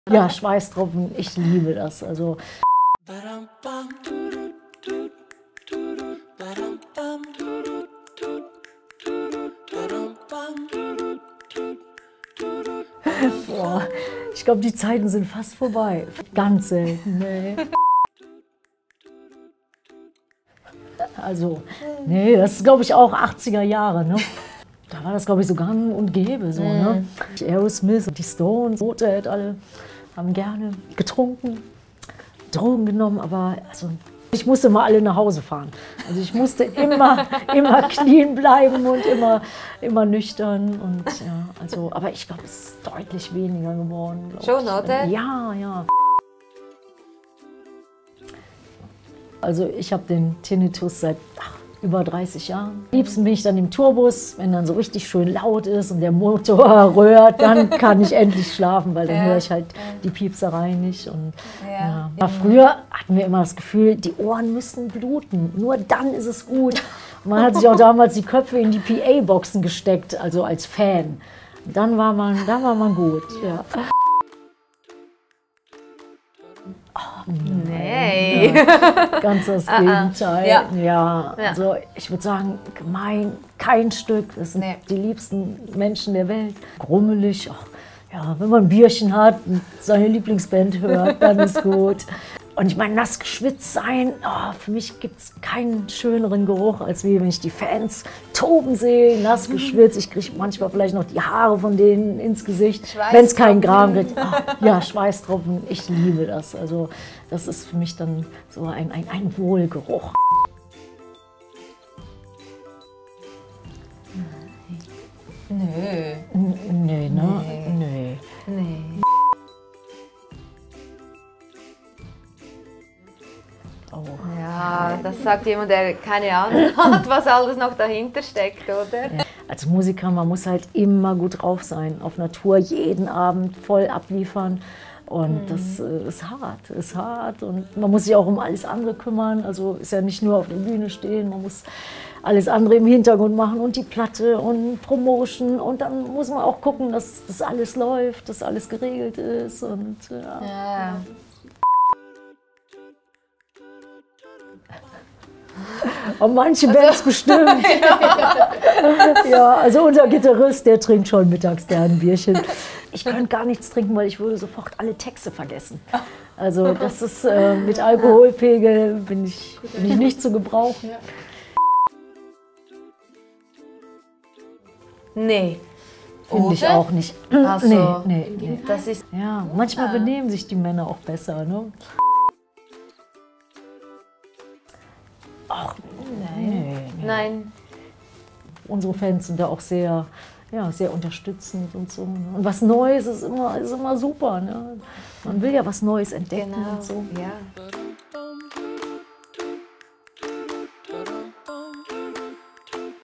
Ja, Schweißtropfen, ich liebe das. Also boah, ich glaube, die Zeiten sind fast vorbei. Ganz selten, nee. Also, nee, das ist, glaube ich, auch 80er Jahre, ne? Da war das, glaube ich, so gang und gäbe, so, ne? Aerosmith und die Stones, Motorhead, alle haben gerne getrunken, Drogen genommen, aber also, ich musste mal alle nach Hause fahren. Also ich musste immer clean bleiben und immer nüchtern und ja, also, aber ich glaube, es ist deutlich weniger geworden. Schon, oder? Ja, ja. Also ich habe den Tinnitus seit über 30 Jahren. Am liebsten bin ich dann im Tourbus, wenn dann so richtig schön laut ist und der Motor röhrt, dann kann ich endlich schlafen, weil dann höre ich halt die Piepserei nicht. Und, ja. Ja. Früher hatten wir immer das Gefühl, die Ohren müssen bluten, nur dann ist es gut. Und man hat sich auch damals die Köpfe in die PA-Boxen gesteckt, also als Fan. Dann war man gut. Ja. Oh, nee. Ja, ganz das Gegenteil. Ja. Ja, also ich würde sagen, gemein, kein Stück. Das sind die liebsten Menschen der Welt. Grummelig, ach, ja, wenn man ein Bierchen hat und seine Lieblingsband hört, dann ist gut. Und ich meine, nass geschwitzt sein, oh, für mich gibt es keinen schöneren Geruch, als wenn ich die Fans toben sehe, nass geschwitzt. Ich kriege manchmal vielleicht noch die Haare von denen ins Gesicht, wenn es keinen Gram gibt. Oh, ja, Schweißtropfen, ich liebe das. Also das ist für mich dann so ein Wohlgeruch. Nö. Nee, ne? Nee. Nee. Oh. Ja, das sagt jemand, der keine Ahnung hat, was alles noch dahinter steckt, oder? Ja. Als Musiker, man muss halt immer gut drauf sein, auf Natur jeden Abend voll abliefern. Und das ist hart und man muss sich auch um alles andere kümmern. Also ist ja nicht nur auf der Bühne stehen, man muss alles andere im Hintergrund machen und die Platte und Promotion. Und dann muss man auch gucken, dass das alles läuft, dass alles geregelt ist. Und, Ja. Und manche Bands bestimmt. Ja, also unser Gitarrist, der trinkt schon mittags gerne ein Bierchen. Ich könnte gar nichts trinken, weil ich würde sofort alle Texte vergessen. Also das ist mit Alkoholpegel bin ich nicht zu gebrauchen. Nee. Finde ich auch nicht. Ach so. Nee. Das ist Ja, manchmal benehmen sich die Männer auch besser, ne? Ach, nee. Nein. Unsere Fans sind da auch sehr unterstützend und so. Ne? Und was Neues ist immer super. Ne? Man will ja was Neues entdecken und so. Ja.